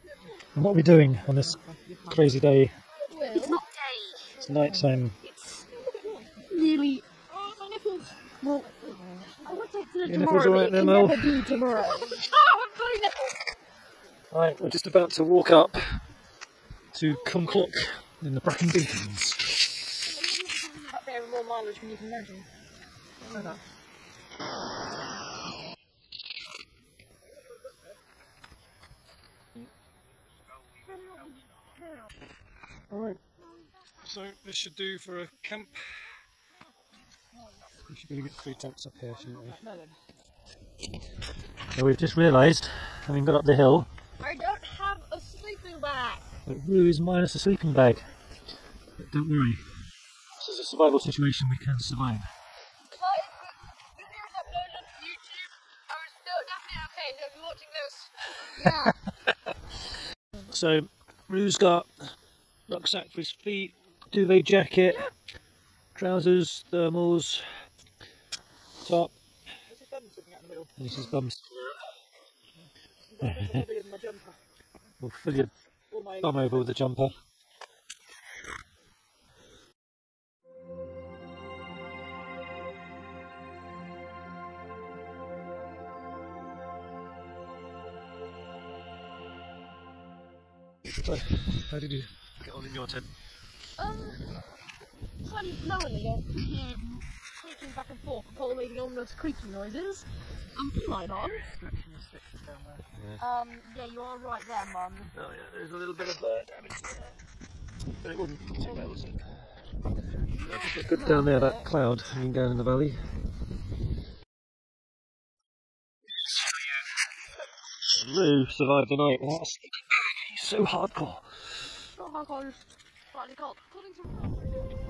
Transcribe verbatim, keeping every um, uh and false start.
And what are we doing on this crazy day? It's not day. It's night time. It's nearly. Oh, my nipples. Well, I would say it's Your tomorrow, nipples all but right it there, can Mel? never be tomorrow. Oh, I've got a nipple. Right, we're just about to walk up to Llyn Cwm Llwch in the Bracken Beacons. Up there with more mileage than you can imagine. I know that. Alright, so this should do for a camp. We should be able to get three tents up here, shouldn't we? So we've just realised, having got up the hill, I don't have a sleeping bag. that Rue is minus a sleeping bag. But don't worry, this is a survival situation we can survive. But if the video's uploaded on YouTube, I was still definitely okay, so if you're watching this, yeah. So Rue's got rucksack for his feet, duvet jacket, trousers, thermals, top. This is bum sitting out in the middle. And this is bums. It's bigger than my jumper. We'll fill your Or my bum over with the jumper. So, how did you get on in your tent? Um, kind of now and again, hear creaking back and forth, following the ominous creaking noises. Um, right on. Yeah. Um, yeah, you are right there, Mum. Oh yeah, there's a little bit of uh, damage there. But it wouldn't be too bad, was it? Yeah, just look good down there, that cloud hanging down in the valley. Lou survived the night without a sleeping bag. He's so hardcore. Not hardcore, just slightly cold. According to